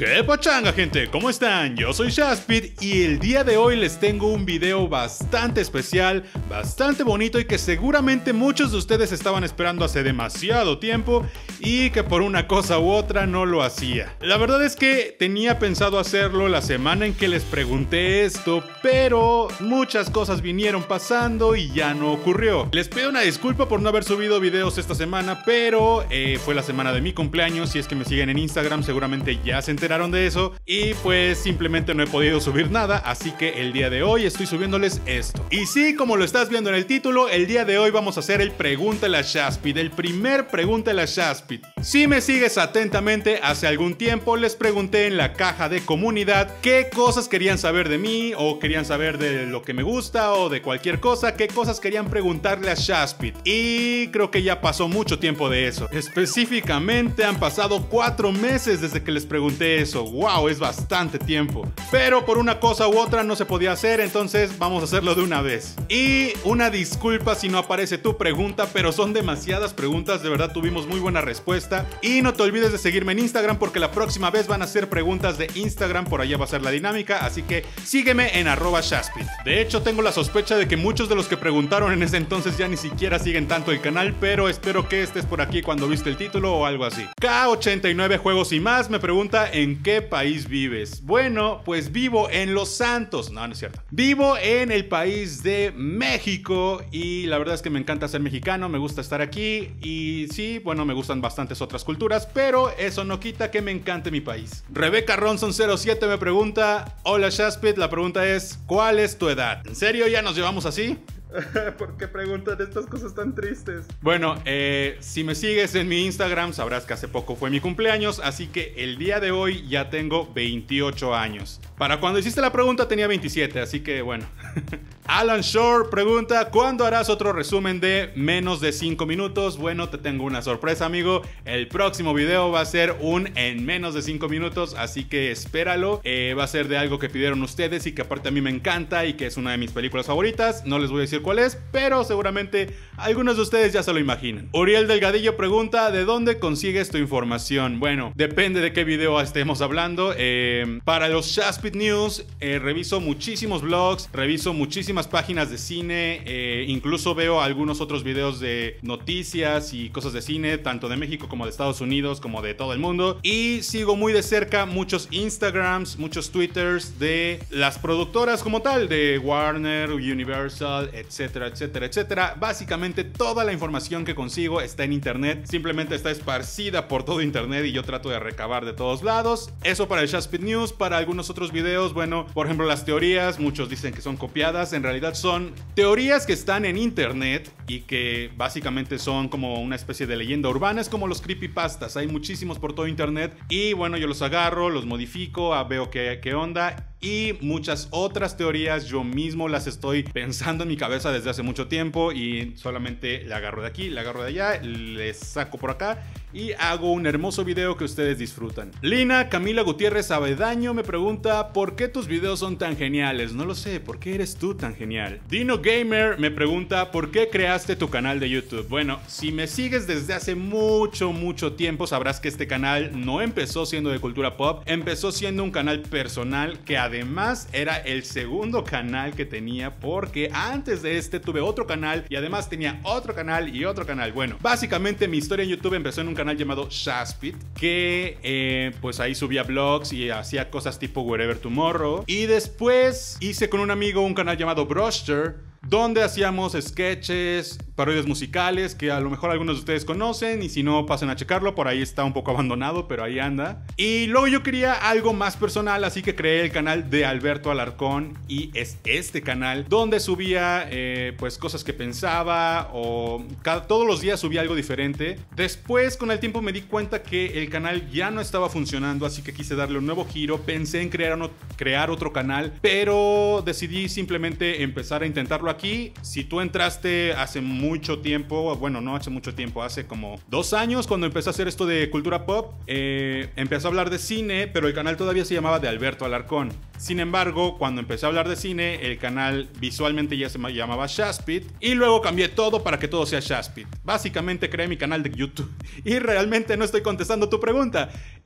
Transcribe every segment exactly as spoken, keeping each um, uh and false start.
¿Qué pachanga, gente? ¿Cómo están? Yo soy Shaspid y el día de hoy les tengo un video bastante especial, bastante bonito y que seguramente muchos de ustedes estaban esperando hace demasiado tiempo y que por una cosa u otra no lo hacía. La verdad es que tenía pensado hacerlo la semana en que les pregunté esto, pero muchas cosas vinieron pasando y ya no ocurrió. Les pido una disculpa por no haber subido videos esta semana, pero eh, fue la semana de mi cumpleaños. Si es que me siguen en Instagram seguramente ya se enteraron de eso y pues simplemente no he podido subir nada, así que el día de hoy estoy subiéndoles esto. Y sí, como lo estás viendo en el título, el día de hoy vamos a hacer el Pregúntale a Shaspid, el primer Pregúntale a Shaspid. Si me sigues atentamente, hace algún tiempo les pregunté en la caja de comunidad qué cosas querían saber de mí, o querían saber de lo que me gusta, o de cualquier cosa, qué cosas querían preguntarle a Shaspid. Y creo que ya pasó mucho tiempo de eso. Específicamente han pasado cuatro meses desde que les pregunté eso. Wow, es bastante tiempo. Pero por una cosa u otra no se podía hacer, entonces vamos a hacerlo de una vez. Y una disculpa si no aparece tu pregunta, pero son demasiadas preguntas, de verdad tuvimos muy buena respuesta. Y no te olvides de seguirme en Instagram porque la próxima vez van a ser preguntas de Instagram, por allá va a ser la dinámica, así que sígueme en arroba Shaspid. De hecho tengo la sospecha de que muchos de los que preguntaron en ese entonces ya ni siquiera siguen tanto el canal, pero espero que estés por aquí cuando viste el título o algo así. K ochenta y nueve Juegos y Más me pregunta ¿en qué país vives? Bueno, pues vivo en Los Santos. No, no es cierto. Vivo en el país de México y la verdad es que me encanta ser mexicano, me gusta estar aquí y sí, bueno, me gustan bastantes otras culturas, pero eso no quita que me encante mi país. Rebeca Ronson cero siete me pregunta, hola Shaspid, la pregunta es, ¿cuál es tu edad? ¿En serio ya nos llevamos así? ¿Por qué preguntan estas cosas tan tristes? Bueno, eh, si me sigues en mi Instagram sabrás que hace poco fue mi cumpleaños, así que el día de hoy ya tengo veintiocho años. Para cuando hiciste la pregunta tenía veintisiete, así que bueno. Alan Shore pregunta, ¿cuándo harás otro resumen de menos de cinco minutos? Bueno, te tengo una sorpresa, amigo. El próximo video va a ser un en menos de cinco minutos, así que espéralo. Eh, va a ser de algo que pidieron ustedes y que aparte a mí me encanta y que es una de mis películas favoritas. No les voy a decir cuál es, pero seguramente algunos de ustedes ya se lo imaginan. Uriel Delgadillo pregunta, ¿de dónde consigues tu información? Bueno, depende de qué video estemos hablando. Eh, para los Shaspid News, eh, reviso muchísimos blogs, reviso muchísimas páginas de cine, eh, incluso veo algunos otros videos de noticias y cosas de cine, tanto de México como de Estados Unidos, como de todo el mundo. Y sigo muy de cerca muchos Instagrams, muchos Twitters de las productoras como tal, de Warner, Universal, etcétera, etcétera, etcétera. Básicamente toda la información que consigo está en internet, simplemente está esparcida por todo internet y yo trato de recabar de todos lados. Eso para el Shaspid News. Para algunos otros videos, bueno, por ejemplo las teorías, muchos dicen que son copiadas, en realidad son teorías que están en internet y que básicamente son como una especie de leyenda urbana, es como los creepypastas, hay muchísimos por todo internet y bueno, yo los agarro, los modifico, veo qué, qué onda. Y muchas otras teorías yo mismo las estoy pensando en mi cabeza desde hace mucho tiempo y solamente la agarro de aquí, la agarro de allá, les saco por acá y hago un hermoso video que ustedes disfrutan. Lina Camila Gutiérrez Avedaño me pregunta, ¿por qué tus videos son tan geniales? No lo sé, ¿por qué eres tú tan genial? Dino Gamer me pregunta, ¿por qué creaste tu canal de YouTube? Bueno, si me sigues desde hace mucho, mucho tiempo sabrás que este canal no empezó siendo de cultura pop, empezó siendo un canal personal que además Además era el segundo canal que tenía, porque antes de este tuve otro canal y además tenía otro canal y otro canal. Bueno, básicamente mi historia en YouTube empezó en un canal llamado Shaspid, que eh, pues ahí subía vlogs y hacía cosas tipo Wherever Tomorrow. Y después hice con un amigo un canal llamado Brushter, donde hacíamos sketches, parodias musicales que a lo mejor algunos de ustedes conocen y si no pasen a checarlo, por ahí está un poco abandonado, pero ahí anda. Y luego yo quería algo más personal, así que creé el canal de Alberto Alarcón y es este canal donde subía eh, pues cosas que pensaba o cada, todos los días subía algo diferente. Después con el tiempo me di cuenta que el canal ya no estaba funcionando, así que quise darle un nuevo giro, pensé en crear, uno, crear otro canal, pero decidí simplemente empezar a intentarlo aquí. Si tú entraste hace mucho tiempo, bueno, no hace mucho tiempo, hace como dos años cuando empecé a hacer esto de cultura pop, eh, empecé a hablar de cine, pero el canal todavía se llamaba de Alberto Alarcón. Sin embargo, cuando empecé a hablar de cine, el canal visualmente ya se llamaba Shaspid y luego cambié todo para que todo sea Shaspid. Básicamente creé mi canal de YouTube y realmente no estoy contestando tu pregunta.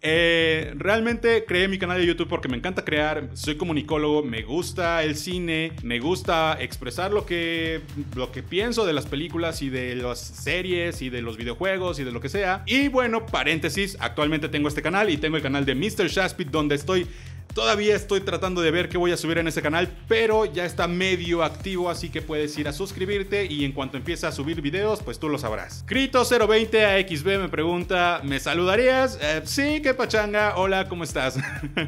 Eh, realmente creé mi canal de YouTube porque me encanta crear, soy comunicólogo, me gusta el cine, me gusta expresar lo que, lo que pienso de las películas y de las series y de los videojuegos y de lo que sea. Y bueno, paréntesis, actualmente tengo este canal y tengo el canal de míster Shaspit, donde estoy... Todavía estoy tratando de ver qué voy a subir en ese canal, pero ya está medio activo, así que puedes ir a suscribirte y en cuanto empiece a subir videos, pues tú lo sabrás. Crito cero veinte A X B me pregunta, ¿me saludarías? Eh, sí, qué pachanga, hola, ¿cómo estás?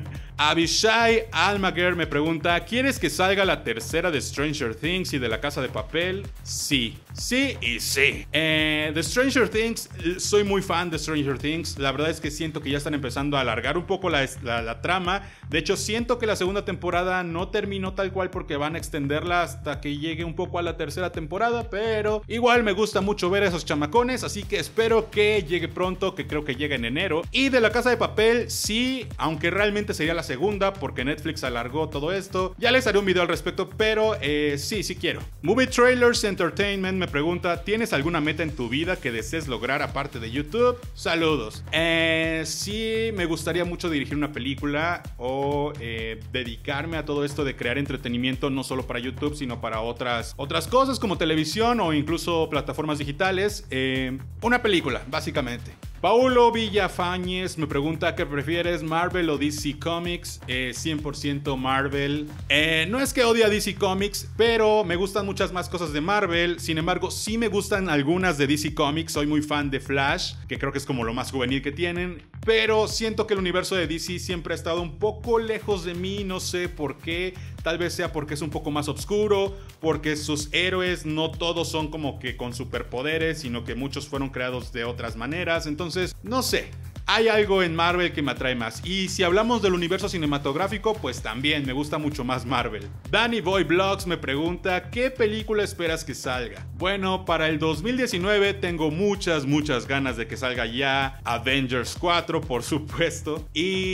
Abishai Almaguer me pregunta, ¿quieres que salga la tercera de Stranger Things y de La Casa de Papel? Sí, sí y sí. Eh, de Stranger Things, soy muy fan de Stranger Things. La verdad es que siento que ya están empezando a alargar un poco la, la, la trama. De hecho, siento que la segunda temporada no terminó tal cual porque van a extenderla hasta que llegue un poco a la tercera temporada, pero igual me gusta mucho ver a esos chamacones, así que espero que llegue pronto, que creo que llega en enero. Y de La Casa de Papel, sí, aunque realmente sería la segunda porque Netflix alargó todo esto. Ya les haré un video al respecto, pero eh, sí, sí quiero. Movie Trailers Entertainment me pregunta, ¿tienes alguna meta en tu vida que desees lograr aparte de YouTube? Saludos. Eh, sí, me gustaría mucho dirigir una película o eh, dedicarme a todo esto de crear entretenimiento no solo para YouTube, sino para otras, otras cosas como televisión o incluso plataformas digitales. Eh, una película, básicamente. Paulo Villafañez me pregunta, ¿qué prefieres, Marvel o D C Comics? Eh, cien por ciento Marvel. Eh, no es que odie a D C Comics, pero me gustan muchas más cosas de Marvel. Sin embargo, sí me gustan algunas de D C Comics. Soy muy fan de Flash, que creo que es como lo más juvenil que tienen. Pero siento que el universo de D C siempre ha estado un poco lejos de mí. No sé por qué. Tal vez sea porque es un poco más oscuro, porque sus héroes no todos son como que con superpoderes, sino que muchos fueron creados de otras maneras. Entonces, no sé. Hay algo en Marvel que me atrae más. Y si hablamos del universo cinematográfico, pues también me gusta mucho más Marvel. Danny Boy Vlogs me pregunta, ¿qué película esperas que salga? Bueno, para el dos mil diecinueve tengo muchas, muchas ganas de que salga ya Avengers cuatro, por supuesto.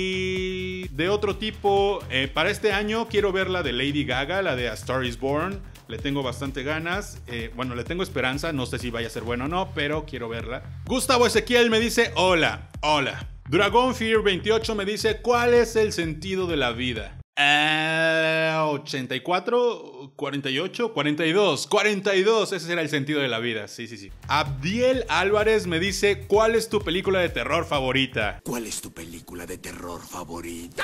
Y de otro tipo, eh, para este año quiero ver la de Lady Gaga, la de A Star Is Born. Le tengo bastante ganas, eh, bueno, le tengo esperanza, no sé si vaya a ser bueno o no, pero quiero verla. Gustavo Ezequiel me dice, hola, hola. Dragon Fear veintiocho me dice, ¿cuál es el sentido de la vida? Uh, ochenta y cuatro, cuarenta y ocho, cuarenta y dos, cuarenta y dos, ese será el sentido de la vida, sí, sí, sí. Abdiel Álvarez me dice, ¿cuál es tu película de terror favorita? ¿Cuál es tu película de terror favorita?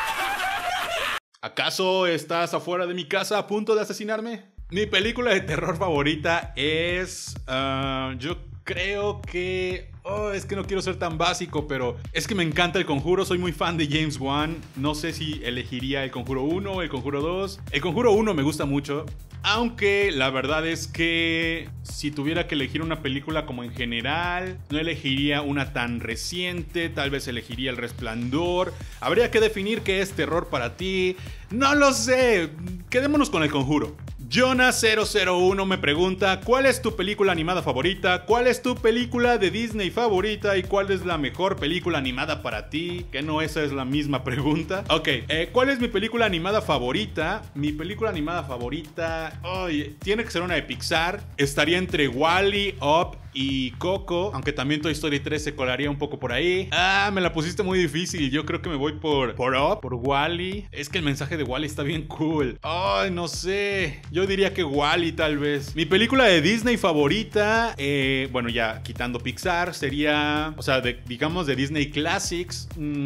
¿Acaso estás afuera de mi casa a punto de asesinarme? Mi película de terror favorita es... Uh, yo creo que... Oh, es que no quiero ser tan básico, pero es que me encanta El Conjuro, soy muy fan de James Wan. No sé si elegiría El Conjuro uno o El Conjuro dos. El Conjuro uno me gusta mucho, aunque la verdad es que si tuviera que elegir una película como en general, no elegiría una tan reciente, tal vez elegiría El Resplandor. Habría que definir qué es terror para ti. No lo sé, quedémonos con El Conjuro. Jonas cero cero uno me pregunta, ¿cuál es tu película animada favorita? ¿Cuál es tu película de Disney favorita? ¿Y cuál es la mejor película animada para ti? Que no, esa es la misma pregunta. Ok, eh, ¿cuál es mi película animada favorita? Mi película animada favorita... Oh, tiene que ser una de Pixar. Estaría entre Wall-E, Up y Coco, aunque también Toy Story tres se colaría un poco por ahí. Ah, me la pusiste muy difícil. Yo creo que me voy por, por Up, por Wall-E. Es que el mensaje de Wall-E está bien cool. Ay, no sé. Yo diría que Wall-E tal vez. Mi película de Disney favorita, eh, bueno, ya quitando Pixar, sería, o sea, de, digamos de Disney Classics.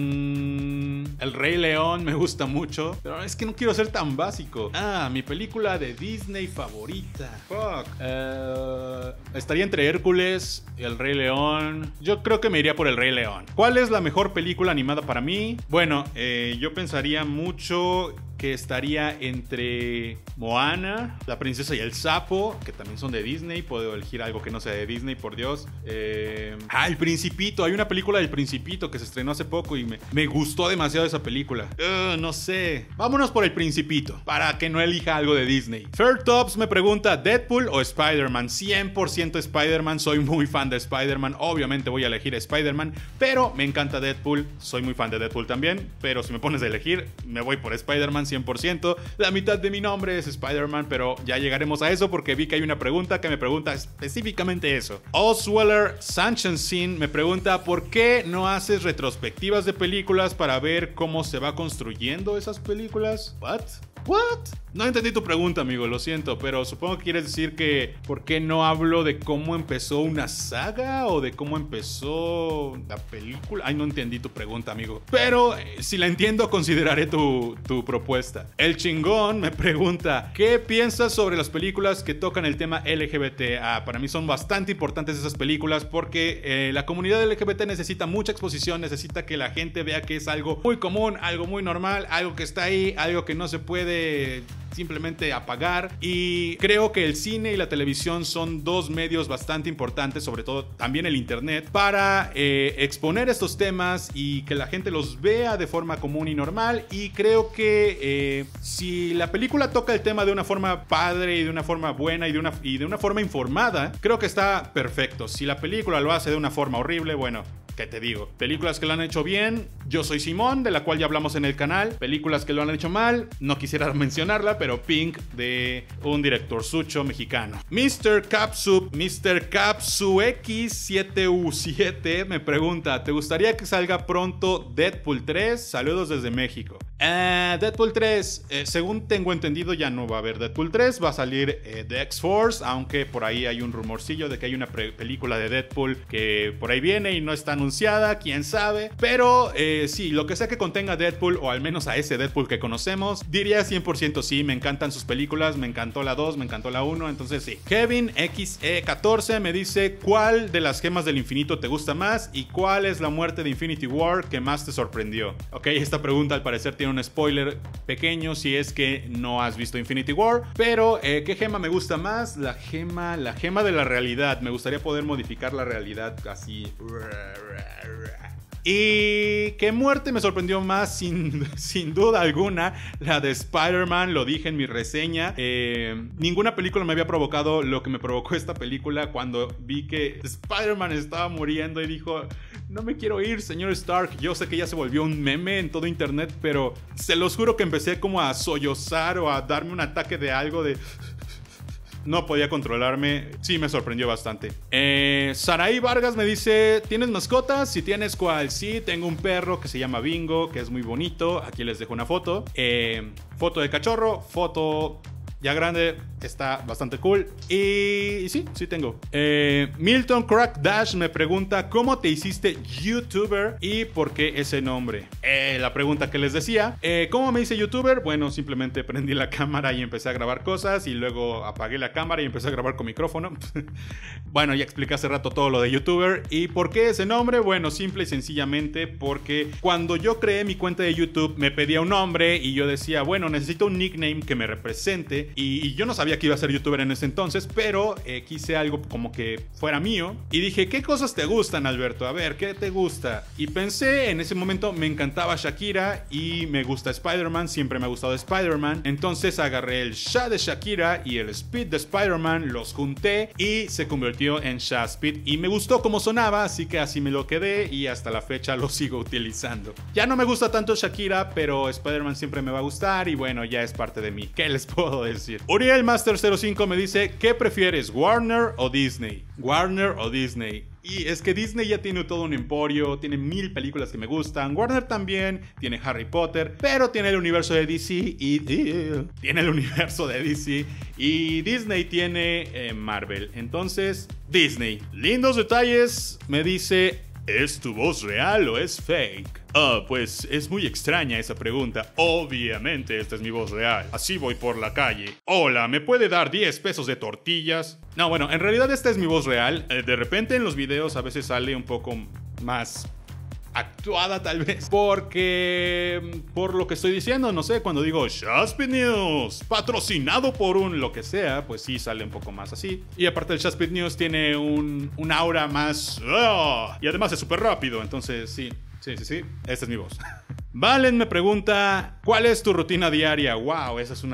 Mmm, El Rey León me gusta mucho, pero es que no quiero ser tan básico. Ah, mi película de Disney favorita. Fuck. Uh, estaría entre Hércules, El Rey León. Yo creo que me iría por El Rey León. ¿Cuál es la mejor película animada para mí? Bueno, eh, yo pensaría mucho que estaría entre Moana, La Princesa y el Sapo, que también son de Disney. Puedo elegir algo que no sea de Disney, por Dios. Eh... Ah, El Principito. Hay una película del Principito que se estrenó hace poco y me, me gustó demasiado esa película. Uh, no sé. Vámonos por El Principito, para que no elija algo de Disney. Fair Tops me pregunta, ¿Deadpool o Spider-Man? cien por ciento Spider-Man. Soy muy fan de Spider-Man. Obviamente voy a elegir Spider-Man, pero me encanta Deadpool. Soy muy fan de Deadpool también, pero si me pones a elegir, me voy por Spider-Man cien por ciento. La mitad de mi nombre es Spider-Man, pero ya llegaremos a eso porque vi que hay una pregunta que me pregunta específicamente eso. Osweller Sanchensin me pregunta ¿por qué no haces retrospectivas de películas para ver cómo se va construyendo esas películas? ¿What? ¿What? No entendí tu pregunta, amigo, lo siento, pero supongo que quieres decir que ¿por qué no hablo de cómo empezó una saga o de cómo empezó la película? Ay, no entendí tu pregunta, amigo. Pero eh, si la entiendo, consideraré tu, tu propuesta. El chingón me pregunta ¿qué piensas sobre las películas que tocan el tema L G B T? Ah, para mí son bastante importantes esas películas porque eh, la comunidad L G B T necesita mucha exposición, necesita que la gente vea que es algo muy común, algo muy normal, algo que está ahí, algo que no se puede simplemente apagar, y creo que el cine y la televisión son dos medios bastante importantes, sobre todo también el internet, para eh, exponer estos temas y que la gente los vea de forma común y normal. Y creo que eh, si la película toca el tema de una forma padre y de una forma buena y de una, y de una forma informada, creo que está perfecto. Si la película lo hace de una forma horrible, bueno, ¿qué te digo? Películas que lo han hecho bien, Yo Soy Simón, de la cual ya hablamos en el canal. Películas que lo han hecho mal, no quisiera mencionarla, pero Pink, de un director sucho mexicano. mister Capsu, mister Capsu X siete U siete me pregunta, ¿te gustaría que salga pronto Deadpool tres? Saludos desde México. Uh, Deadpool tres, eh, según tengo entendido, ya no va a haber Deadpool tres, va a salir eh, The X-Force, aunque por ahí hay un rumorcillo de que hay una película de Deadpool que por ahí viene y no está anunciada, quién sabe. Pero eh, sí, lo que sea que contenga Deadpool, o al menos a ese Deadpool que conocemos, diría cien por ciento sí, me encantan sus películas, me encantó la dos, me encantó la uno, entonces sí. Kevin X E catorce me dice, ¿cuál de las gemas del infinito te gusta más? ¿Y cuál es la muerte de Infinity War que más te sorprendió? Ok, esta pregunta al parecer tiene un spoiler pequeño si es que no has visto Infinity War, pero eh, ¿qué gema me gusta más? La gema, la gema de la realidad. Me gustaría poder modificar la realidad así. Y qué muerte me sorprendió más, sin, sin duda alguna, la de Spider-Man. Lo dije en mi reseña. Eh, ninguna película me había provocado lo que me provocó esta película cuando vi que Spider-Man estaba muriendo y dijo, no me quiero ir, señor Stark. Yo sé que ya se volvió un meme en todo internet, pero se los juro que empecé como a sollozar o a darme un ataque de algo de... No podía controlarme. Sí, me sorprendió bastante. eh, Saraí Vargas me dice, ¿tienes mascotas? Si tienes, ¿cuál? Sí, tengo un perro que se llama Bingo, que es muy bonito. Aquí les dejo una foto. eh, Foto de cachorro, foto ya grande, está bastante cool. Y, y sí, sí tengo. eh, Milton Crack Dash me pregunta, ¿cómo te hiciste YouTuber y por qué ese nombre? Eh, la pregunta que les decía. eh, ¿Cómo me hice YouTuber? Bueno, simplemente prendí la cámara y empecé a grabar cosas, y luego apagué la cámara y empecé a grabar con micrófono. Bueno, ya expliqué hace rato todo lo de YouTuber. ¿Y por qué ese nombre? Bueno, simple y sencillamente porque cuando yo creé mi cuenta de YouTube me pedía un nombre y yo decía, bueno, necesito un nickname que me represente. Y, y yo no sabía que iba a ser YouTuber en ese entonces, pero eh, quise algo como que fuera mío. Y dije, ¿qué cosas te gustan, Alberto? A ver, ¿qué te gusta? Y pensé, en ese momento me encantaba Shakira y me gusta Spider-Man, siempre me ha gustado Spider-Man. Entonces agarré el Sha de Shakira y el Speed de Spider-Man, los junté y se convirtió en Sha Speed. Y me gustó cómo sonaba, así que así me lo quedé y hasta la fecha lo sigo utilizando. Ya no me gusta tanto Shakira, pero Spider-Man siempre me va a gustar y bueno, ya es parte de mí. ¿Qué les puedo decir? Uriel Master cero cinco me dice, ¿qué prefieres, Warner o Disney? Warner o Disney. Y es que Disney ya tiene todo un emporio, tiene mil películas que me gustan. Warner también, tiene Harry Potter, pero tiene el universo de D C y... y tiene el universo de D C y Disney tiene eh, Marvel. Entonces, Disney. Lindos detalles, me dice, ¿es tu voz real o es fake? Ah, pues es muy extraña esa pregunta. Obviamente esta es mi voz real. Así voy por la calle. Hola, ¿me puede dar diez pesos de tortillas? No, bueno, en realidad esta es mi voz real. Eh, de repente en los videos a veces sale un poco más actuada tal vez, porque por lo que estoy diciendo, no sé, cuando digo Shaspit News, patrocinado por un lo que sea, pues sí sale un poco más así. Y aparte el Shaspit News tiene un, un aura más... ¡Oh! Y además es súper rápido, entonces sí. Sí, sí, sí, esta es mi voz. Valen me pregunta, ¿cuál es tu rutina diaria? Wow, esa es una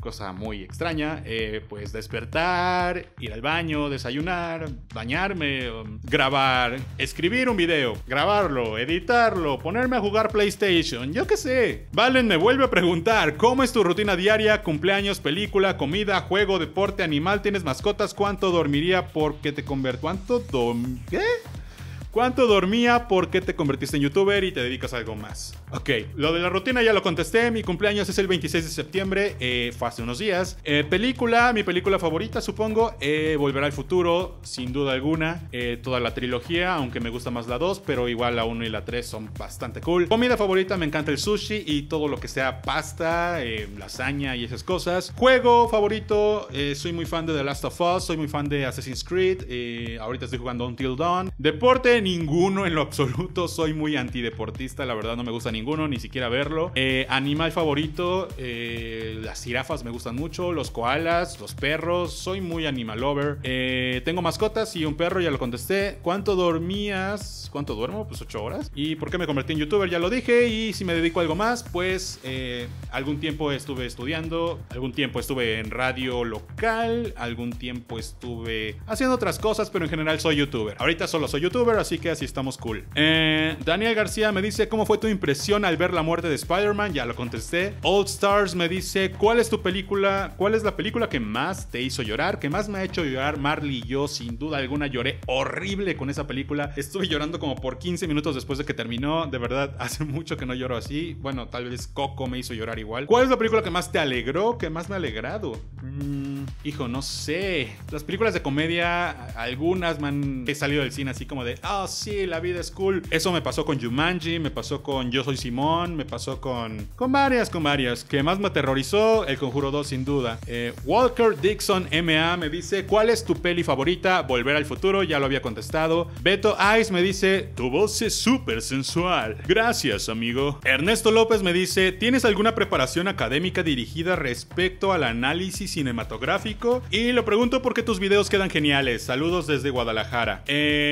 cosa muy extraña, eh, pues despertar, ir al baño, desayunar, bañarme, grabar, escribir un video, grabarlo, editarlo, ponerme a jugar PlayStation, yo qué sé. Valen me vuelve a preguntar, ¿cómo es tu rutina diaria? Cumpleaños, película, comida, juego, deporte, animal, ¿tienes mascotas? ¿Cuánto dormiría porque te convierto? ¿Cuánto dom... ¿Qué? ¿Cuánto dormía? ¿Por qué te convertiste en youtuber y te dedicas a algo más? Ok, lo de la rutina ya lo contesté. Mi cumpleaños es el veintiséis de septiembre, eh, fue hace unos días. eh, Película, mi película favorita supongo, eh, Volver al Futuro, sin duda alguna. eh, Toda la trilogía, aunque me gusta más la dos, pero igual la uno y la tres son bastante cool. Comida favorita, me encanta el sushi y todo lo que sea pasta, eh, lasaña y esas cosas. Juego favorito, eh, soy muy fan de The Last of Us, soy muy fan de Assassin's Creed, eh, ahorita estoy jugando Until Dawn. Deporte, ninguno en lo absoluto, soy muy antideportista, la verdad no me gusta ninguno, ni siquiera verlo. eh, Animal favorito, eh, las jirafas me gustan mucho, los koalas, los perros, soy muy animal lover. eh, Tengo mascotas y un perro, ya lo contesté. ¿Cuánto dormías? ¿Cuánto duermo? Pues ocho horas. ¿Y por qué me convertí en youtuber? Ya lo dije. Y si me dedico a algo más, pues eh, algún tiempo estuve estudiando, algún tiempo estuve en radio local, algún tiempo estuve haciendo otras cosas, pero en general soy youtuber. Ahorita solo soy youtuber, así que así estamos cool. eh, Daniel García me dice, ¿cómo fue tu impresión al ver la muerte de Spider-Man? Ya lo contesté. Old Stars me dice, ¿cuál es tu película? ¿Cuál es la película que más te hizo llorar? ¿Que más me ha hecho llorar? Marley y yo, sin duda alguna, lloré horrible con esa película. Estuve llorando como por quince minutos después de que terminó. De verdad, hace mucho que no lloro así. Bueno, tal vez Coco me hizo llorar igual. ¿Cuál es la película que más te alegró? ¿Que más me ha alegrado? Mm, hijo, no sé. Las películas de comedia, algunas me han he salido del cine así como de, ah, oh, sí, la vida es cool. Eso me pasó con Jumanji, me pasó con Yo Soy Simón, me pasó con... Con varias, con varias. Que más me aterrorizó, El Conjuro dos, sin duda. Eh, Walker Dixon M A me dice, ¿cuál es tu peli favorita? Volver al Futuro, ya lo había contestado. Beto Ice me dice, tu voz es súper sensual. Gracias, amigo. Ernesto López me dice, ¿tienes alguna preparación académica dirigida respecto al análisis cinematográfico? Y lo pregunto porque tus videos quedan geniales. Saludos desde Guadalajara.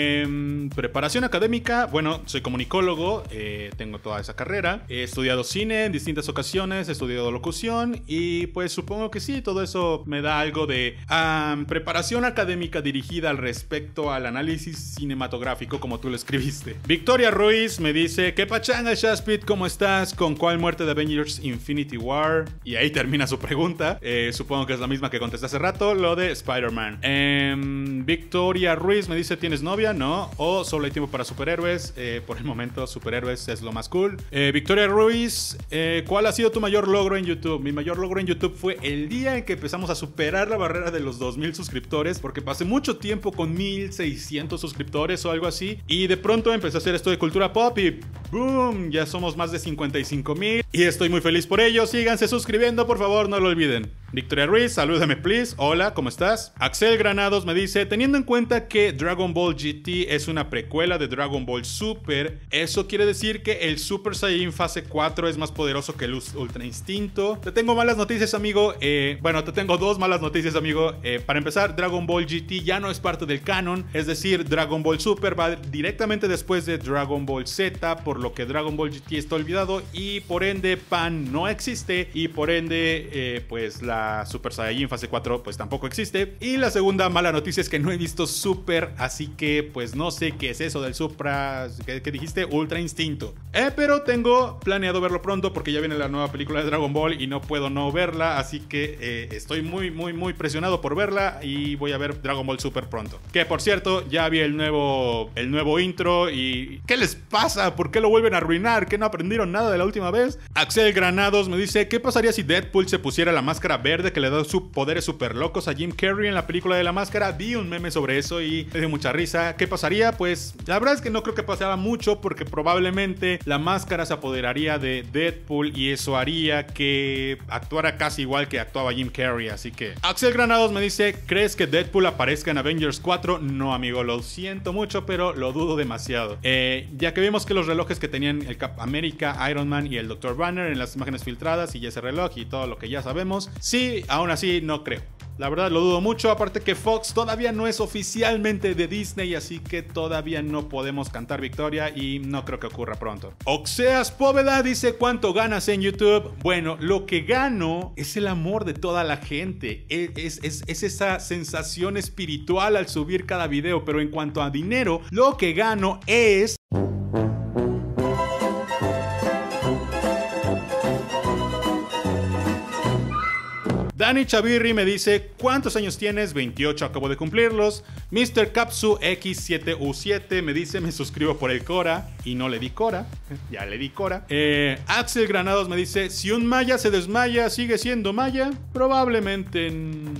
Eh, preparación académica, bueno, soy comunicólogo, eh, tengo toda esa carrera. He estudiado cine en distintas ocasiones, he estudiado locución y pues supongo que sí, todo eso me da algo de um, preparación académica dirigida al respecto al análisis cinematográfico, como tú lo escribiste. Victoria Ruiz me dice, ¿qué pachanga, Shaspit? ¿Cómo estás? ¿Con cuál muerte de Avengers Infinity War? Y ahí termina su pregunta. Eh, supongo que es la misma que contesté hace rato, lo de Spider-Man. Eh, Victoria Ruiz me dice, ¿tienes novia? No. O solo hay tiempo para superhéroes. Eh, por el momento, superhéroes es lo más cool. Eh, Victoria Ruiz, eh, ¿cuál ha sido tu mayor logro en YouTube? Mi mayor logro en YouTube fue el día en que empezamos a superar la barrera de los dos mil suscriptores, porque pasé mucho tiempo con mil seiscientos suscriptores o algo así, y de pronto empecé a hacer esto de cultura pop y ¡boom! Ya somos más de cincuenta y cinco mil y estoy muy feliz por ello. Síganse suscribiendo, por favor, no lo olviden. Victoria Ruiz, salúdame please. Hola, ¿cómo estás? Axel Granados me dice, teniendo en cuenta que Dragon Ball G T es una precuela de Dragon Ball Super, ¿eso quiere decir que el Super Saiyan fase cuatro es más poderoso que el Ultra Instinto? Te tengo malas noticias, amigo. Eh, bueno, te tengo dos malas noticias, amigo. Eh, para empezar, Dragon Ball G T ya no es parte del canon, es decir, Dragon Ball Super va directamente después de Dragon Ball Z, por lo que Dragon Ball G T está olvidado y por ende Pan no existe y por ende, eh, pues la Super Saiyajin fase cuatro pues tampoco existe. Y la segunda mala noticia es que no he visto Super, así que pues no sé qué es eso del Supra, que, que dijiste Ultra Instinto. Eh, pero tengo planeado verlo pronto porque ya viene la nueva película de Dragon Ball y no puedo no verla, así que eh, estoy muy muy muy presionado por verla y voy a ver Dragon Ball Super pronto. Que por cierto, ya vi el nuevo el nuevo intro y ¿qué les pasa? ¿Por qué lo vuelven a arruinar? ¿Que no aprendieron nada de la última vez? Axel Granados me dice, ¿qué pasaría si Deadpool se pusiera la máscara verde que le da sus poderes super locos a Jim Carrey en la película de la máscara? Vi un meme sobre eso y me dio mucha risa. ¿Qué pasaría? Pues la verdad es que no creo que pasara mucho porque probablemente la máscara se apoderaría de Deadpool y eso haría que actuara casi igual que actuaba Jim Carrey. Así que Axel Granados me dice, ¿crees que Deadpool aparezca en Avengers cuatro? No, amigo, lo siento mucho, pero lo dudo demasiado. Eh, ya que vimos que los relojes que tenían el Cap America, Iron Man y el doctor Banner en las imágenes filtradas y ese reloj y todo lo que ya sabemos, sí, aún así no creo. La verdad lo dudo mucho, aparte que Fox todavía no es oficialmente de Disney, así que todavía no podemos cantar victoria y no creo que ocurra pronto. Oxeas Póveda dice: ¿cuánto ganas en YouTube? Bueno, lo que gano es el amor de toda la gente, es, es, es, es esa sensación espiritual al subir cada video, pero en cuanto a dinero, lo que gano es... Dani Chavirri me dice: ¿cuántos años tienes? veintiocho, acabo de cumplirlos. mister Capsu X siete U siete me dice: me suscribo por el Cora. Y no le di Cora, ya le di Cora. eh, Axel Granados me dice: si un maya se desmaya, ¿sigue siendo maya? Probablemente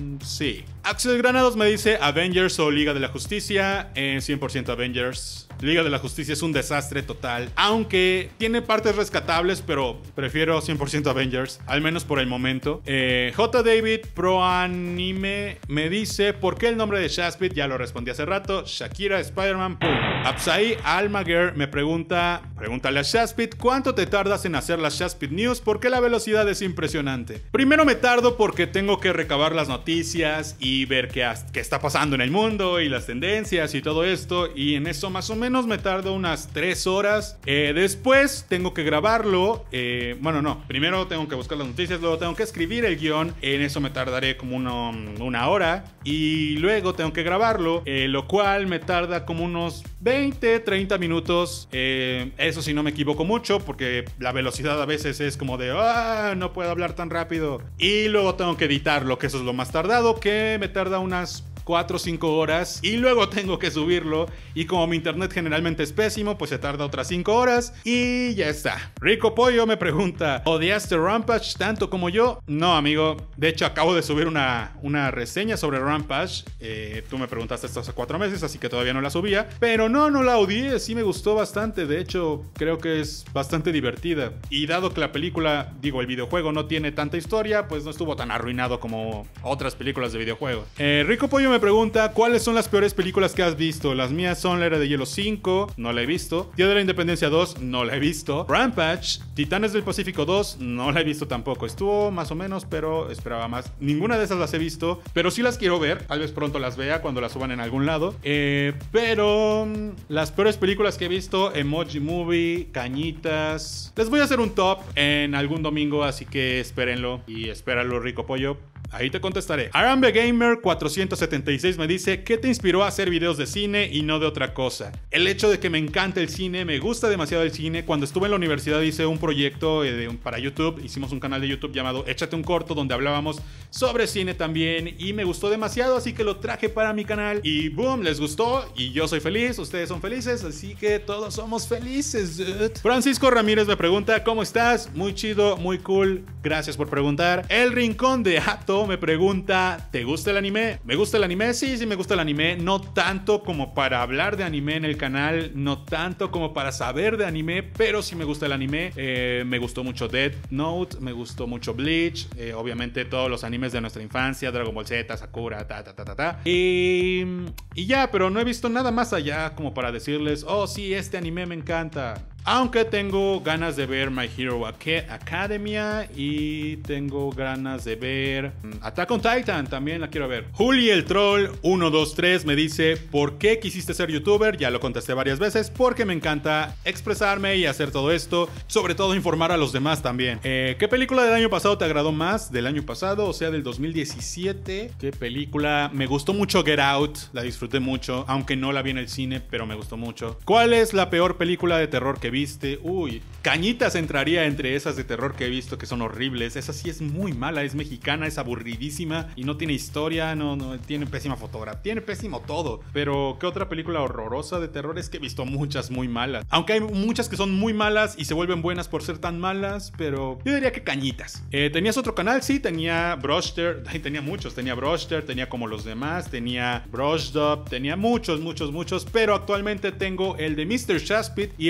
sí. Axel Granados me dice: Avengers o Liga de la Justicia. eh, cien por ciento Avengers. Liga de la Justicia es un desastre total, aunque tiene partes rescatables, pero prefiero cien por ciento Avengers, al menos por el momento. eh, J. David Pro Anime me dice: ¿por qué el nombre de Shaspit? Ya lo respondí hace rato. Shakira, Spider-Man, pum. Absai Almaguer me pregunta: pregúntale a Shaspit, ¿cuánto te tardas en hacer las Shaspit News? Porque la velocidad es impresionante. Primero me tardo porque tengo que recabar las noticias y ver qué, qué está pasando en el mundo y las tendencias y todo esto, y en eso más o menos me tardo unas tres horas. Eh, después tengo que grabarlo. Eh, bueno, no. Primero tengo que buscar las noticias, luego tengo que escribir el guión. En eso me tardaré como uno, una hora. Y luego tengo que grabarlo, eh, lo cual me tarda como unos veinte, treinta minutos. Eh, eso si no me equivoco mucho, porque la velocidad a veces es como de ah, no puedo hablar tan rápido. Y luego tengo que editarlo, que eso es lo más tardado, que me tarda unas cuatro o cinco horas, y luego tengo que subirlo, y como mi internet generalmente es pésimo, pues se tarda otras cinco horas y ya está. Rico Pollo me pregunta: ¿odiaste Rampage tanto como yo? No, amigo, de hecho acabo de subir una, una reseña sobre Rampage. eh, tú me preguntaste esto hace cuatro meses, así que todavía no la subía, pero no, no la odié, sí me gustó bastante. De hecho creo que es bastante divertida, y dado que la película, digo el videojuego, no tiene tanta historia, pues no estuvo tan arruinado como otras películas de videojuego. eh, Rico Pollo me pregunta: ¿cuáles son las peores películas que has visto? Las mías son La Era de Hielo cinco, no la he visto. Día de la Independencia dos, no la he visto. Rampage, Titanes del Pacífico dos, no la he visto tampoco. Estuvo más o menos, pero esperaba más. Ninguna de esas las he visto, pero sí las quiero ver. Tal vez pronto las vea cuando las suban en algún lado. Eh, pero las peores películas que he visto: Emoji Movie, Cañitas. Les voy a hacer un top en algún domingo, así que espérenlo. Y espéralo, Rico Pollo. Ahí te contestaré. Arambe Gamer cuatrocientos setenta y seis me dice: ¿qué te inspiró a hacer videos de cine y no de otra cosa? El hecho de que me encanta el cine, me gusta demasiado el cine. Cuando estuve en la universidad hice un proyecto eh, de un, para YouTube. Hicimos un canal de YouTube llamado Échate un Corto, donde hablábamos sobre cine también, y me gustó demasiado, así que lo traje para mi canal. Y boom, les gustó y yo soy feliz, ustedes son felices, así que todos somos felices, dude. Francisco Ramírez me pregunta: ¿cómo estás? Muy chido, muy cool, gracias por preguntar. El Rincón de Hato me pregunta: ¿te gusta el anime? ¿Me gusta el anime? Sí, sí me gusta el anime. No tanto como para hablar de anime en el canal, no tanto como para saber de anime, pero sí me gusta el anime. Eh, me gustó mucho Death Note, me gustó mucho Bleach, eh, obviamente todos los animes de nuestra infancia, Dragon Ball Z, Sakura, ta ta ta ta ta. Y, y ya, pero no he visto nada más allá como para decirles: oh sí, este anime me encanta. Aunque tengo ganas de ver My Hero Academia y tengo ganas de ver Attack on Titan, también la quiero ver. Juli el Troll uno dos tres me dice: ¿por qué quisiste ser youtuber? Ya lo contesté varias veces, porque me encanta expresarme y hacer todo esto, sobre todo informar a los demás también. Eh, ¿Qué película del año pasado te agradó más? Del año pasado, o sea del dos mil diecisiete. ¿Qué película? Me gustó mucho Get Out, la disfruté mucho, aunque no la vi en el cine, pero me gustó mucho. ¿Cuál es la peor película de terror que viste? Uy, Cañitas entraría entre esas de terror que he visto, que son horribles. Esa sí es muy mala, es mexicana, es aburridísima y no tiene historia, no, no tiene pésima fotografía, tiene pésimo todo. Pero ¿qué otra película horrorosa de terror? Es que he visto muchas muy malas, aunque hay muchas que son muy malas y se vuelven buenas por ser tan malas, pero yo diría que Cañitas. Eh, ¿Tenías otro canal? Sí, tenía Broster, tenía muchos, tenía Broster, tenía Como los Demás, tenía Brushed Up, tenía muchos, muchos, muchos, pero actualmente tengo el de mister Shaspit y el de Shaspit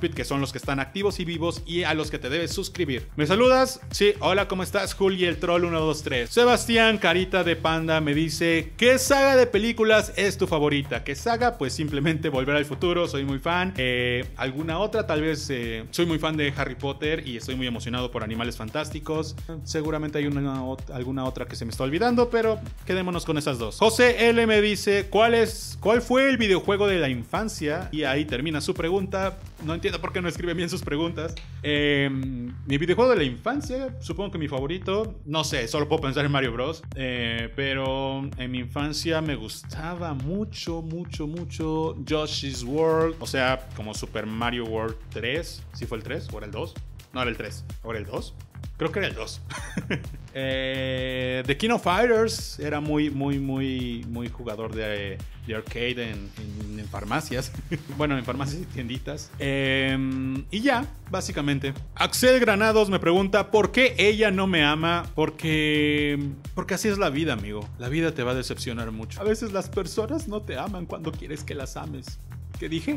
Shaspit, que son los que están activos y vivos y a los que te debes suscribir. ¿Me saludas? Sí, hola, ¿cómo estás? Juli el Troll uno dos tres. Sebastián Carita de Panda me dice: ¿qué saga de películas es tu favorita? ¿Qué saga? Pues simplemente Volver al Futuro, soy muy fan. Eh, ¿Alguna otra? Tal vez eh, soy muy fan de Harry Potter y estoy muy emocionado por Animales Fantásticos. Seguramente hay una, alguna otra que se me está olvidando, pero quedémonos con esas dos. José L me dice: ¿cuál es, cuál fue el videojuego de la infancia? Y ahí termina su pregunta. No entiendo por qué no escribe bien sus preguntas. Eh, mi videojuego de la infancia, supongo que mi favorito, no sé, solo puedo pensar en Mario Bros. Eh, pero en mi infancia me gustaba mucho, mucho, mucho Yoshi's World. O sea, como Super Mario World tres. ¿Sí fue el tres o era el dos? No, era el tres. ¿O era el dos? Creo que era el dos. eh, The King of Fighters. Era muy, muy, muy, muy jugador de, de arcade en, en, en farmacias. Bueno, en farmacias y tienditas. Eh, y ya, básicamente. Axel Granados me pregunta: ¿por qué ella no me ama? Porque... Porque así es la vida, amigo. La vida te va a decepcionar mucho. A veces las personas no te aman cuando quieres que las ames. ¿Qué dije?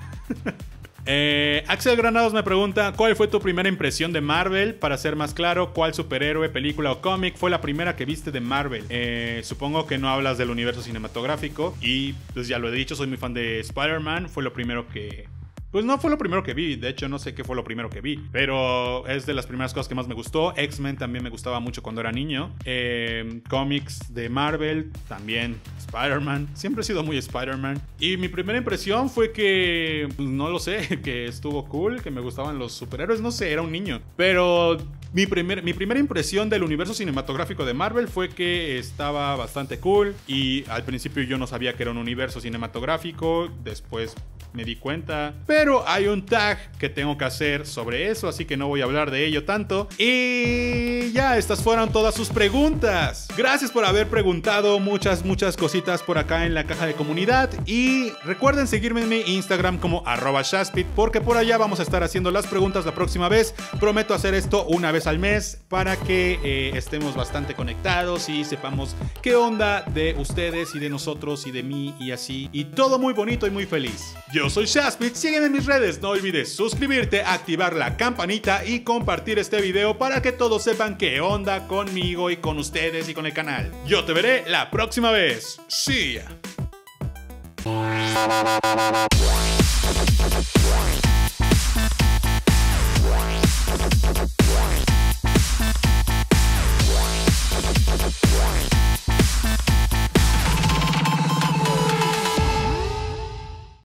Eh, Axel Granados me pregunta: ¿cuál fue tu primera impresión de Marvel? Para ser más claro, ¿cuál superhéroe, película o cómic fue la primera que viste de Marvel? Eh, supongo que no hablas del universo cinematográfico. Y pues ya lo he dicho, soy muy fan de Spider-Man. Fue lo primero que... Pues no fue lo primero que vi, de hecho no sé qué fue lo primero que vi, pero es de las primeras cosas que más me gustó. X-Men también me gustaba mucho cuando era niño. Eh, cómics de Marvel, también Spider-Man. Siempre he sido muy Spider-Man. Y mi primera impresión fue que, pues, no lo sé, que estuvo cool, que me gustaban los superhéroes, no sé, era un niño. Pero mi, primer, mi primera impresión del universo cinematográfico de Marvel fue que estaba bastante cool. Y al principio yo no sabía que era un universo cinematográfico, después me di cuenta, pero hay un tag que tengo que hacer sobre eso, así que no voy a hablar de ello tanto. Y ya, estas fueron todas sus preguntas. Gracias por haber preguntado muchas, muchas cositas por acá en la caja de comunidad. Y recuerden seguirme en mi Instagram como arroba Shaspit, porque por allá vamos a estar haciendo las preguntas la próxima vez. Prometo hacer esto una vez al mes para que eh, estemos bastante conectados y sepamos qué onda de ustedes y de nosotros y de mí y así. Y todo muy bonito y muy feliz. Yo soy Shaspit, sígueme en mis redes, no olvides suscribirte, activar la campanita y compartir este video para que todos sepan qué onda conmigo y con ustedes y con el canal. Yo te veré la próxima vez. See ya.